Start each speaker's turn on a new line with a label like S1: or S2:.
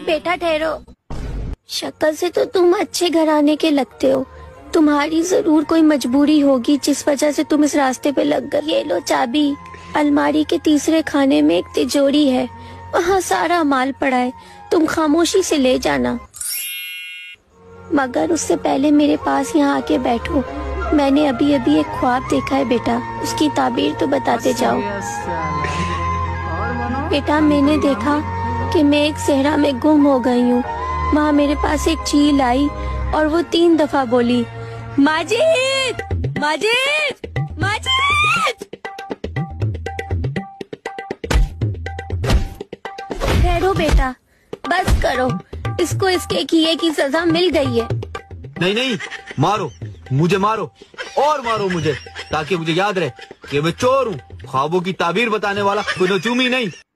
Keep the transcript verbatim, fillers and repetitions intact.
S1: बेटा ठहरो। शक्ल से तो तुम अच्छे घराने के लगते हो। तुम्हारी जरूर कोई मजबूरी होगी जिस वजह से तुम इस रास्ते पे लग गए। ये लो चाबी। अलमारी के तीसरे खाने में एक तिजोरी है, वहाँ सारा माल पड़ा है, तुम खामोशी से ले जाना। मगर उससे पहले मेरे पास यहाँ आके बैठो। मैंने अभी अभी एक ख्वाब देखा है बेटा, उसकी ताबीर तो बताते जाओ। बेटा मैंने देखा कि मैं एक सहरा में गुम हो गई हूँ। वहाँ मेरे पास एक चील आई और वो तीन दफा बोली, माजिद, माजिद, माजिद। ठहरो बेटा, बस करो, इसको इसके किए की सजा मिल गई है।
S2: नहीं नहीं, मारो मुझे, मारो और मारो मुझे, ताकि मुझे याद रहे कि मैं चोर हूँ। ख्वाबों की ताबीर बताने वाला कोई नजूमी नहीं।